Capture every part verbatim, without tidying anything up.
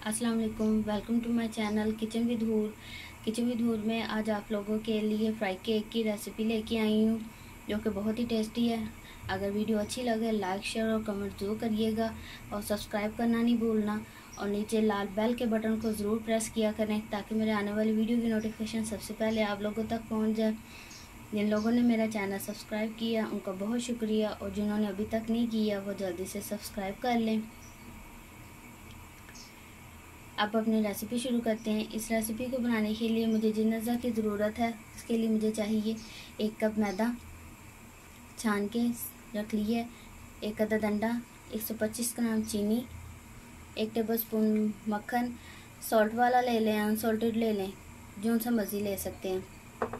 अस्सलाम वालेकुम, welcome to my channel kitchen with Hoor. Kitchen with Hoor में आज आप लोगों के लिए फ्राई केक की रेसिपी लेके आई हूँ, जो कि बहुत ही टेस्टी है। अगर वीडियो अच्छी लगे लाइक शेयर और कमेंट ज़रूर करिएगा और सब्सक्राइब करना नहीं भूलना, और नीचे लाल बेल के बटन को ज़रूर प्रेस किया करें ताकि मेरे आने वाली वीडियो की नोटिफिकेशन सबसे पहले आप लोगों तक पहुँच जाए। जिन लोगों ने मेरा चैनल सब्सक्राइब किया उनका बहुत शुक्रिया, और जिन्होंने अभी तक नहीं किया वो जल्दी से सब्सक्राइब कर लें। अब अपनी रेसिपी शुरू करते हैं। इस रेसिपी को बनाने के लिए मुझे जिन अज़ा की ज़रूरत है उसके लिए मुझे चाहिए एक कप मैदा छान के रख लिए, एक अदद अंडा, एक सौ पच्चीस ग्राम चीनी, एक टेबलस्पून मक्खन, सॉल्ट वाला ले लें अनसॉल्टेड ले लें, जो सा मर्ज़ी ले सकते हैं,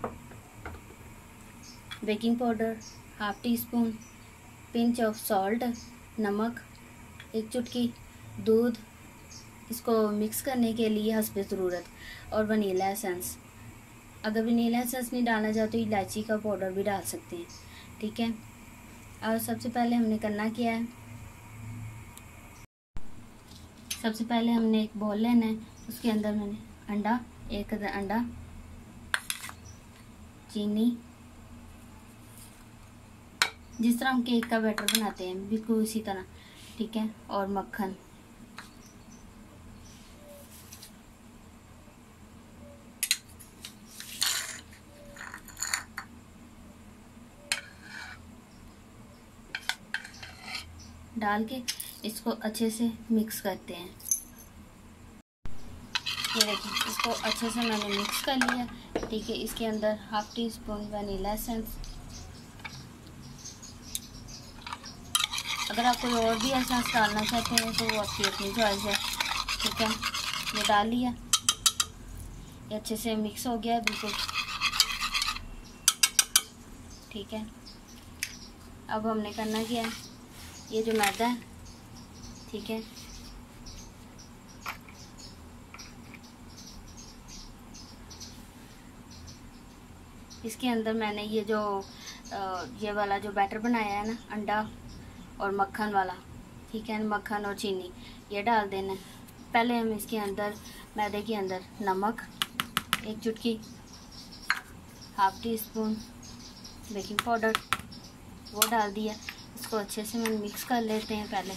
baking powder half teaspoon, pinch of salt, नमक, एक चुटकी दूध, इसको मिक्स करने के लिए हस्बे ज़रूरत, और वनीला एसेंस। अगर वनीला एसेंस नहीं डालना चाहते तो इलायची का पाउडर भी डाल सकते हैं, ठीक है। और सबसे पहले हमने करना क्या है, सबसे पहले हमने एक बॉल लेना है, उसके अंदर मैंने अंडा, एक अंडा, चीनी, जिस तरह हम केक का बैटर बनाते हैं बिल्कुल उसी तरह, ठीक है, और मक्खन। डाल के इसको अच्छे से मिक्स करते हैं। ये देखिए इसको अच्छे से मैंने मिक्स कर लिया, ठीक है। इसके अंदर half teaspoon vanilla essence, अगर आप कोई और भी एसेंस डालना चाहते हैं तो वो आपकी अपनी चॉइस है, ठीक है। ये डाल लिया, ये अच्छे से मिक्स हो गया बिल्कुल, ठीक है। अब हमने करना क्या है, ये जो मैदा है, ठीक है, इसके अंदर मैंने ये जो ये वाला जो बैटर बनाया है ना, अंडा और मक्खन वाला, ठीक है, मक्खन और चीनी ये डाल देना है। पहले हम इसके अंदर मैदे के अंदर नमक, एक चुटकी half teaspoon baking powder वो डाल दिया, इसको अच्छे से हम मिक्स कर लेते हैं पहले।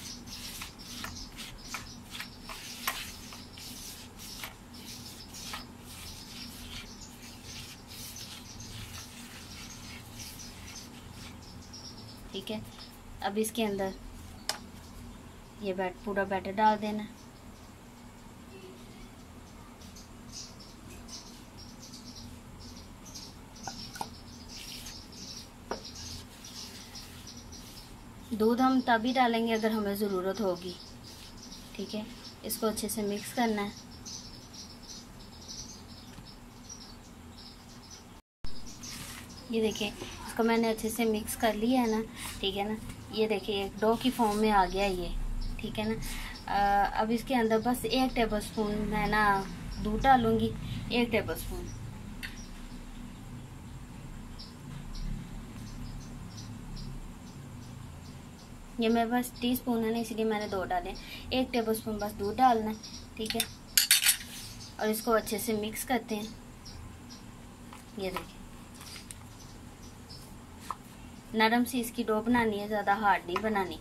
ठीक है, अब इसके अंदर ये बैट पूरा बैटर डाल देना, दूध हम तभी डालेंगे अगर हमें ज़रूरत होगी, ठीक है। इसको अच्छे से मिक्स करना है। ये देखिए इसको मैंने अच्छे से मिक्स कर लिया है ना, ठीक है ना। ये देखिए एक डो की फॉर्म में आ गया ये, ठीक है ना। आ, अब इसके अंदर बस एक टेबलस्पून मैं ना दूध डालूँगी, एक टेबलस्पून। ये मेरे पास टी स्पून है ना, इसलिए मैंने दो डाले, एक टेबलस्पून बस दूध डालना है, ठीक है। और इसको अच्छे से मिक्स करते हैं। ये देखिए नरम सी इसकी डो बनानी है, ज़्यादा हार्ड नहीं बनानी।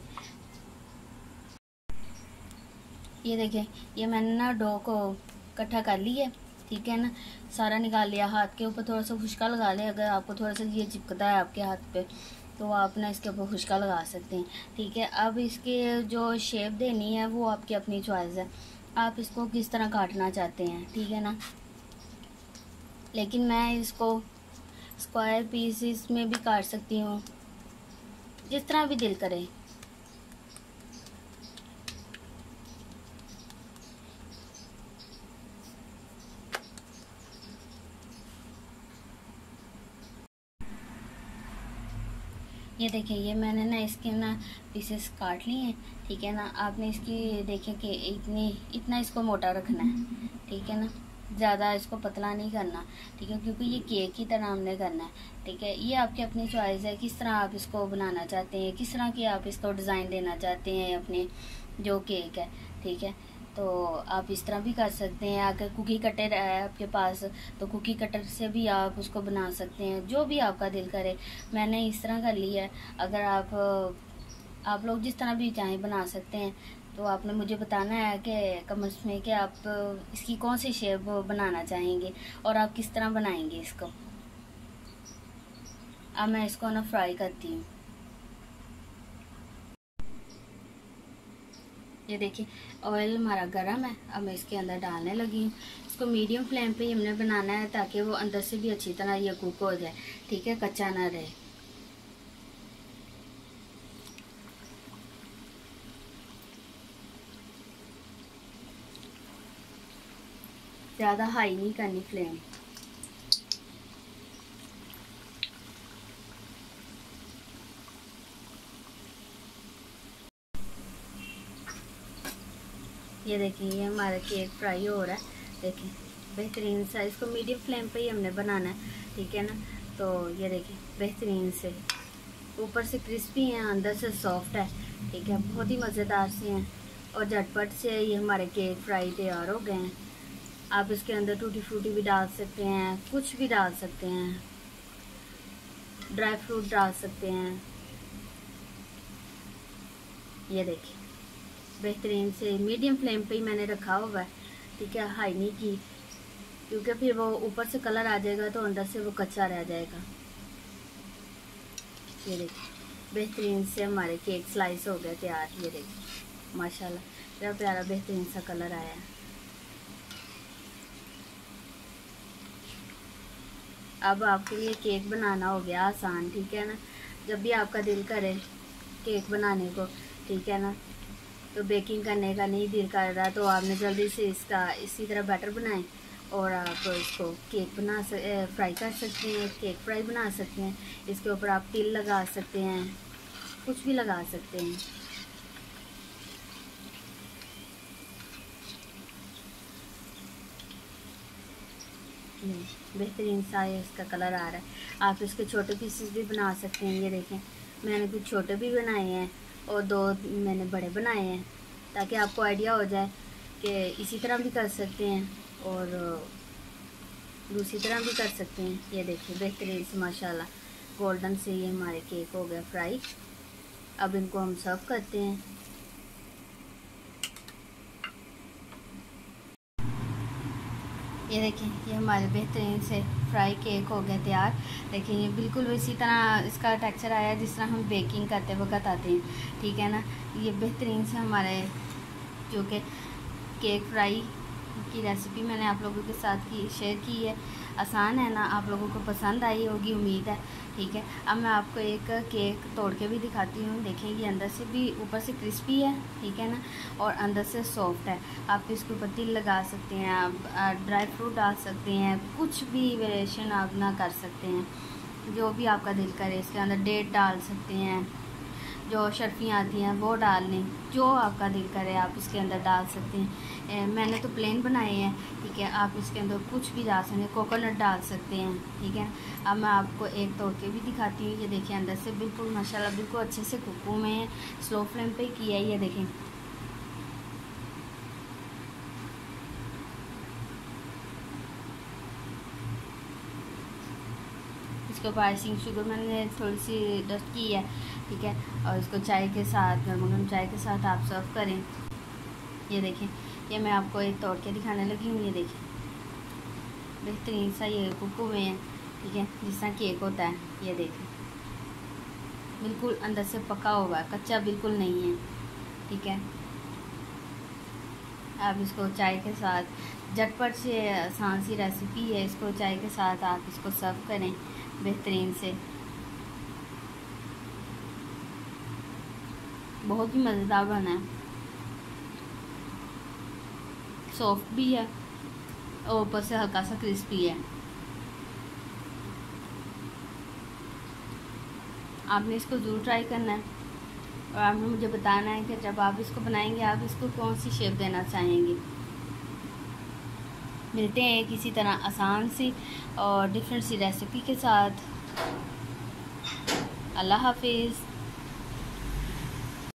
ये देखिए ये मैंने ना डो को इकट्ठा कर लिया, ठीक है ना, सारा निकाल लिया। हाथ के ऊपर थोड़ा सा खुशका लगा लें, अगर आपको थोड़ा सा ये चिपकता है आपके हाथ पे तो आप ना इसके ऊपर खुशका लगा सकते हैं, ठीक है। अब इसके जो शेप देनी है वो आपकी अपनी चॉइस है, आप इसको किस तरह काटना चाहते हैं, ठीक है ना। लेकिन मैं इसको स्क्वायर पीसेस में भी काट सकती हूँ, जिस तरह भी दिल करे। ये देखिए ये मैंने ना इसके ना पीसेस काट लिए हैं, ठीक है ना। आपने इसकी देखें कि इतनी इतना इसको मोटा रखना है, ठीक है ना, ज़्यादा इसको पतला नहीं करना, ठीक है, क्योंकि ये केक की तरह हमने करना है, ठीक है। ये आपकी अपनी चॉइस है किस तरह आप इसको बनाना चाहते हैं, किस तरह की आप इसको डिज़ाइन देना चाहते हैं अपने जो केक है, ठीक है। तो आप इस तरह भी कर सकते हैं। अगर कुकी कटर है आपके पास तो कुकी कटर से भी आप उसको बना सकते हैं, जो भी आपका दिल करे। मैंने इस तरह कर लिया है। अगर आप आप लोग जिस तरह भी चाहें बना सकते हैं। तो आपने मुझे बताना है कि कमेंट्स में कि आप इसकी कौन सी शेप बनाना चाहेंगे और आप किस तरह बनाएंगे इसको। अब मैं इसको ना फ्राई करती हूँ। ये देखिए ऑयल हमारा गर्म है। अब मैं इसके अंदर डालने लगी हूँ। इसको मीडियम फ्लेम पे ही हमने बनाना है ताकि वो अंदर से भी अच्छी तरह ये कुक हो जाए, ठीक है, कच्चा ना रहे। ज़्यादा हाई नहीं करनी फ्लेम। ये देखिए ये हमारा केक फ्राई हो रहा है। देखिए बेहतरीन सा, इसको मीडियम फ्लेम पे ही हमने बनाना है, ठीक है ना। तो ये देखिए बेहतरीन से ऊपर से क्रिस्पी हैं, अंदर से सॉफ्ट है, ठीक है, बहुत ही मज़ेदार से हैं और झटपट से ये हमारे केक फ्राई तैयार हो गए हैं। आप इसके अंदर टूटी फ्रूटी भी डाल सकते हैं, कुछ भी डाल सकते हैं, ड्राई फ्रूट डाल सकते हैं। ये देखिए बेहतरीन से मीडियम फ्लेम पे ही मैंने रखा हुआ है, ठीक है, हाई नहीं की, क्योंकि फिर वो ऊपर से कलर आ जाएगा तो अंदर से वो कच्चा रह जाएगा। ये देखिए बेहतरीन से हमारे केक स्लाइस हो गए तैयार। ये देखिए माशाल्लाह क्या प्यारा बेहतरीन सा कलर आया है। अब आपके लिए केक बनाना हो गया आसान, ठीक है ना। जब भी आपका दिल करे केक बनाने को, ठीक है ना, तो बेकिंग करने का नहीं दिल कर रहा तो आपने जल्दी से इसका इसी तरह बैटर बनाएं और आप इसको केक बना सक फ्राई कर सकते हैं, केक फ्राई बना सकते हैं। इसके ऊपर आप तिल लगा सकते हैं, कुछ भी लगा सकते हैं। बेहतरीन सा इसका कलर आ रहा है। आप इसके छोटे पीसेस भी बना सकते हैं। ये देखें मैंने कुछ छोटे भी बनाए हैं और दो मैंने बड़े बनाए हैं, ताकि आपको आइडिया हो जाए कि इसी तरह भी कर सकते हैं और दूसरी तरह भी कर सकते हैं। ये देखिए बेहतरीन से माशाल्लाह गोल्डन से ये हमारे केक हो गया फ्राई। अब इनको हम सर्व करते हैं। ये देखिए ये हमारे बेहतरीन से फ्राई केक हो गया तैयार। देखिए ये बिल्कुल इसी तरह इसका टेक्सचर आया जिस तरह हम बेकिंग करते वक्त आते हैं, ठीक है ना। ये बेहतरीन से हमारे जो कि केक फ्राई की रेसिपी मैंने आप लोगों के साथ की शेयर की है। आसान है ना, आप लोगों को पसंद आई होगी उम्मीद है, ठीक है। अब मैं आपको एक केक तोड़ के भी दिखाती हूँ। देखिए ये अंदर से भी ऊपर से क्रिस्पी है, ठीक है ना, और अंदर से सॉफ्ट है। आप इसके ऊपर तिल लगा सकते हैं, आप ड्राई फ्रूट डाल सकते हैं, कुछ भी वेरिएशन आप ना कर सकते हैं, जो भी आपका दिल करे। इसके अंदर डेट डाल सकते हैं, जो शर्फियाँ आती हैं वो डाल लें, जो आपका दिल करे आप इसके अंदर डाल सकते हैं। ए, मैंने तो प्लेन बनाए हैं, ठीक है। आप इसके अंदर कुछ भी डाल सकते हैं, कोकोनट डाल सकते हैं, ठीक है। अब मैं आपको एक तोड़ के भी दिखाती हूँ। ये देखिए अंदर से बिल्कुल माशाल्लाह बिल्कुल अच्छे से कुकू में स्लो फ्लेम पे किया है। ये देखें इसके ऊपर आइसिंग शुगर मैंने थोड़ी सी डस्ट की है, ठीक है। और इसको चाय के साथ गर्म गर्म चाय के साथ आप सर्व करें। ये देखें ये मैं आपको एक तोड़ के दिखाने लगी हूँ। ये देखें बेहतरीन सा ये कुकू में है, ठीक है, जिस तरह केक होता है। ये देखें बिल्कुल अंदर से पका हुआ है, कच्चा बिल्कुल नहीं है, ठीक है। आप इसको चाय के साथ झटपट से आसान सी रेसिपी है, इसको चाय के साथ आप इसको सर्व करें बेहतरीन से। बहुत ही मज़ेदार बना है, सॉफ्ट भी है और ऊपर से हल्का सा क्रिस्पी है। आपने इसको ज़रूर ट्राई करना है और आपने मुझे बताना है कि जब आप इसको बनाएंगे आप इसको कौन सी शेप देना चाहेंगे। मिलते हैं किसी तरह आसान सी और डिफरेंट सी रेसिपी के साथ। अल्लाह हाफिज़।